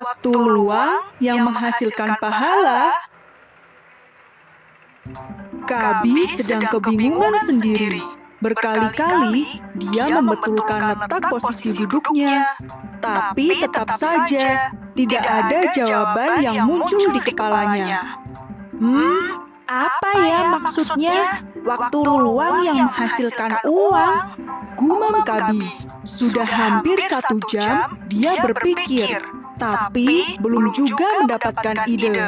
waktu luang yang menghasilkan pahala. Kabi sedang kebingungan sendiri. Berkali-kali dia membetulkan letak posisi duduknya, tapi tetap saja tidak ada jawaban yang muncul di kepalanya. Apa ya maksudnya waktu luang yang menghasilkan uang? Gumam Kabi. Sudah hampir 1 jam dia berpikir, tapi belum juga mendapatkan ide.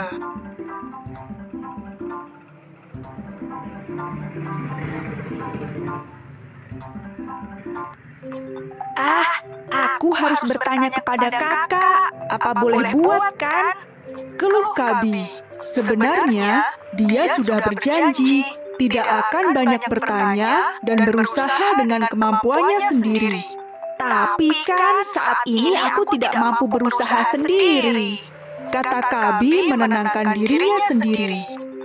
Aku harus bertanya kepada kakak. Apa boleh buat kan? Keluh Kabi. Sebenarnya dia sudah berjanji tidak akan banyak bertanya dan berusaha dengan kemampuannya sendiri. Tapi kan saat ini aku tidak mampu berusaha sendiri, kata Kabi menenangkan dirinya sendiri.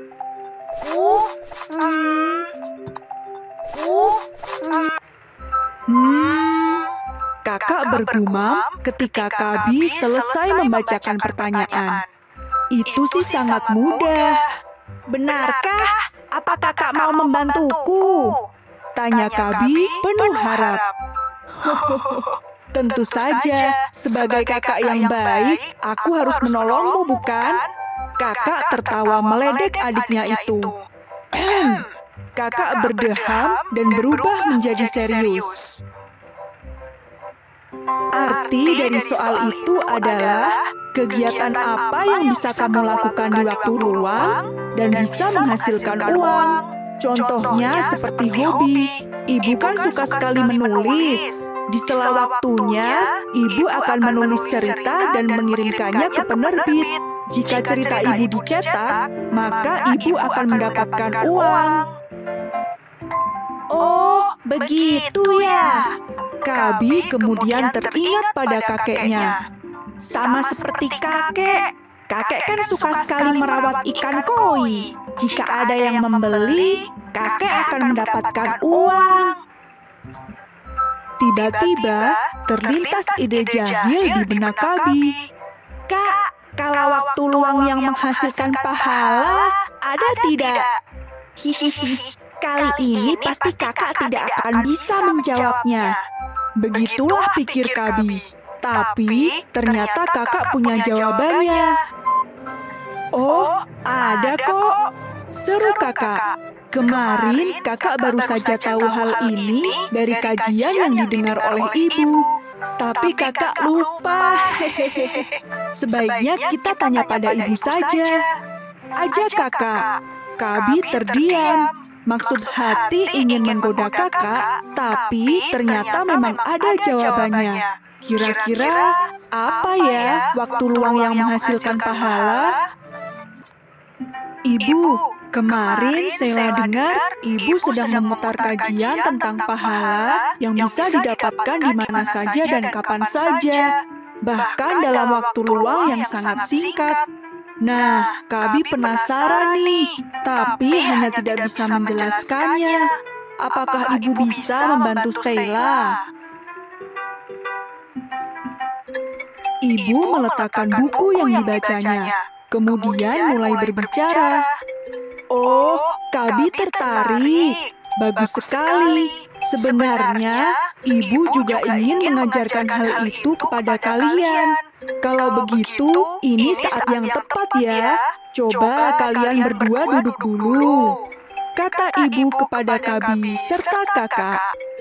Kakak bergumam ketika Kabi selesai membacakan pertanyaan. Itu sih sangat mudah. Benarkah? Apa kakak mau membantuku? Tanya Kabi penuh harap. Tentu saja, sebagai kakak yang baik, aku harus menolongmu, bukan? Kakak tertawa meledek adiknya itu. Kakak berdeham dan berubah menjadi serius. Arti dari soal itu adalah kegiatan apa yang bisa kamu lakukan di waktu luang dan bisa menghasilkan uang. Contohnya seperti hobi. Ibu kan suka sekali menulis. Di sela waktunya, ibu akan menulis cerita dan mengirimkannya ke penerbit. Jika cerita ibu dicetak, maka ibu akan mendapatkan uang. Oh, begitu ya. Kabi kemudian teringat pada kakeknya. Sama seperti kakek. Kakek kan suka sekali merawat ikan koi. Jika ada yang membeli, kakek akan mendapatkan uang. Tiba-tiba terlintas ide jahil di benak Kabi. Kak, kalau waktu luang yang menghasilkan pahala, ada tidak? Hihihi, kali ini pasti kakak tidak akan bisa menjawabnya. Begitulah pikir Kabi. Tapi ternyata kakak punya jawabannya. Oh, ada kok. Seru kakak. Kemarin kakak baru saja tahu hal ini dari kajian yang didengar oleh ibu. Tapi kakak lupa. Sebaiknya kita tanya pada ibu saja. Ajak kakak. Kabi terdiam. Maksud hati ingin menggoda kakak, tapi ternyata memang ada jawabannya. Kira-kira apa ya waktu luang yang menghasilkan pahala? Ibu, kemarin saya dengar ibu sedang memutar kajian tentang pahala yang bisa didapatkan di mana saja dan kapan saja. Bahkan dalam waktu luang yang sangat singkat. Nah, Kabi penasaran nih, tapi hanya tidak bisa menjelaskannya. Apakah ibu bisa membantu Sheila? Ibu meletakkan buku yang dibacanya, kemudian mulai berbicara. Oh, Kabi tertarik. Bagus sekali. Sebenarnya, ibu juga ingin mengajarkan hal itu kepada kalian. Kalau begitu, ini saat yang tepat ya. Coba kalian berdua duduk dulu, kata ibu kepada Kabi serta kakak.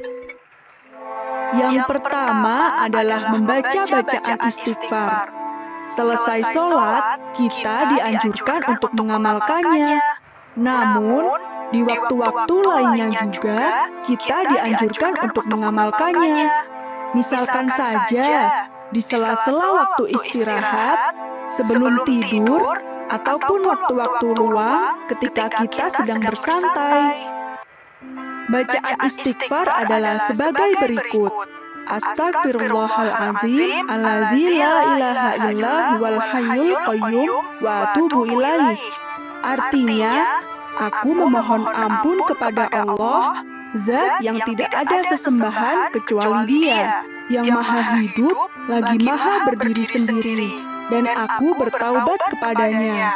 Yang pertama adalah membaca bacaan istighfar. Selesai sholat, kita dianjurkan untuk mengamalkannya. Namun, di waktu-waktu lainnya juga, kita dianjurkan untuk mengamalkannya. Misalkan saja, di sela-sela waktu istirahat, sebelum tidur, ataupun waktu-waktu luang ketika kita sedang bersantai. Bacaan istighfar adalah sebagai berikut. Astagfirullahaladzim, alladzi la ilaha illa huwal hayyul qayyum wa atubu ilaih. Artinya, aku memohon ampun kepada Allah, Zat yang tidak ada sesembahan kecuali Dia, yang maha hidup, lagi maha berdiri sendiri. dan aku bertaubat kepadanya.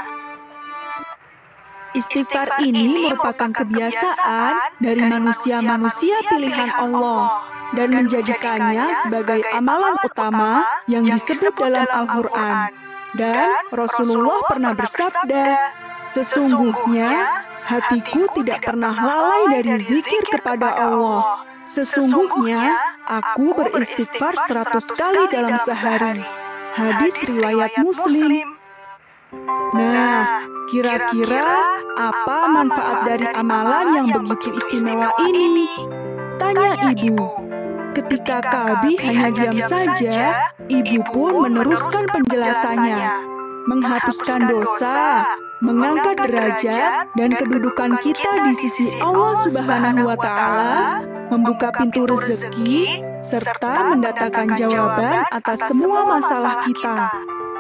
Istighfar ini merupakan kebiasaan dari manusia-manusia pilihan Allah dan menjadikannya sebagai amalan utama yang disebut dalam Al-Quran. Dan Rasulullah pernah bersabda, "Sesungguhnya hatiku tidak pernah lalai dari zikir kepada Allah. Sesungguhnya aku beristighfar 100 kali dalam sehari." Hadis riwayat Muslim. Nah, kira-kira apa manfaat dari amalan yang begitu istimewa ini? Tanya ibu. Ketika Kalbi hanya diam saja, ibu pun meneruskan penjelasannya. Menghapuskan dosa, mengangkat derajat dan kedudukan kita di sisi Allah Subhanahu wa Ta'ala, membuka pintu rezeki, serta mendatangkan jawaban atas semua masalah kita.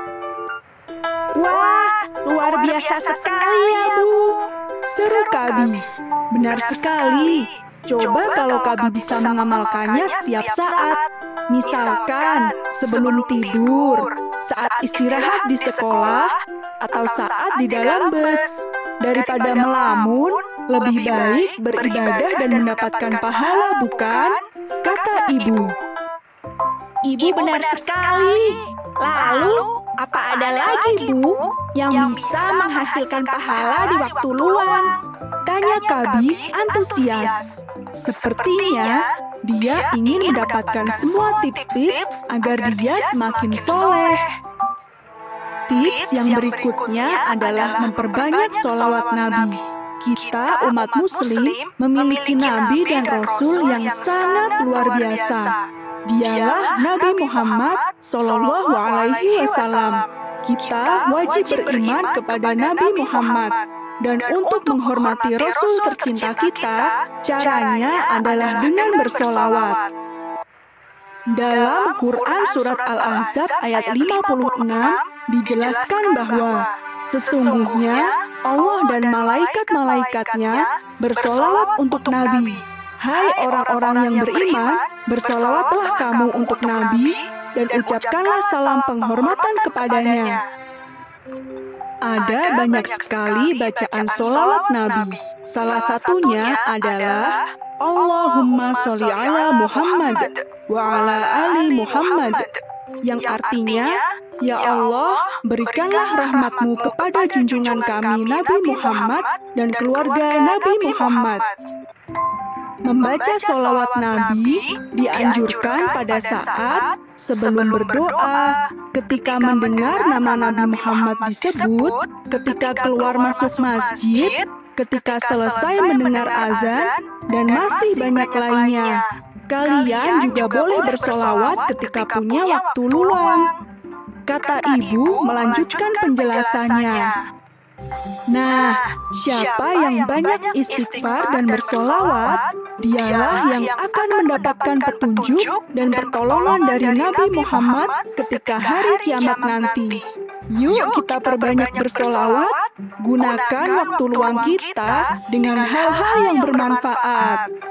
Wah, luar biasa sekali ya, Bu. Seru Kalbi. Benar sekali. Coba kalau Kalbi bisa mengamalkannya setiap saat. Misalkan sebelum tidur, saat istirahat di sekolah, atau saat di dalam bus. Daripada melamun, lebih baik beribadah dan mendapatkan pahala, bukan? Kata ibu. Ibu benar sekali. Lalu, apa ada lagi, Bu, yang bisa menghasilkan pahala di waktu luang? Tanya Kalbi antusias. Sepertinya dia ingin mendapatkan semua tips-tips agar dia semakin soleh. Tips yang berikutnya adalah memperbanyak sholawat Nabi. Kita umat Muslim memiliki Nabi dan Rasul yang sangat luar biasa. Dialah Nabi Muhammad Sallallahu Alaihi Wasallam. Kita wajib beriman kepada Nabi Muhammad. Dan untuk menghormati Rasul tercinta kita, caranya adalah dengan bersolawat. Dalam Quran Surat Al-Ahzab ayat 56 dijelaskan bahwa sesungguhnya Allah dan malaikat-malaikatnya bersolawat untuk Nabi. Hai orang-orang yang beriman, bersolawatlah kamu untuk Nabi dan ucapkanlah salam penghormatan kepadanya. Ada banyak sekali bacaan sholawat Nabi. Salah satunya adalah Allahumma sholli ala Muhammad wa ala ali Muhammad, yang artinya, Ya Allah, berikanlah rahmat-Mu kepada junjungan kami Nabi Muhammad dan keluarga Nabi Muhammad. Membaca sholawat Nabi dianjurkan pada saat sebelum berdoa, ketika mendengar nama Nabi Muhammad disebut, ketika keluar masuk masjid, ketika selesai mendengar azan, dan masih banyak lainnya. Kalian juga boleh bersolawat ketika punya waktu luang. Kata ibu melanjutkan penjelasannya. Nah, siapa yang banyak istighfar dan bersolawat, dialah yang akan mendapatkan petunjuk dan pertolongan dari Nabi Muhammad ketika hari kiamat nanti. Yuk kita perbanyak bersolawat, gunakan waktu luang kita dengan hal-hal yang bermanfaat.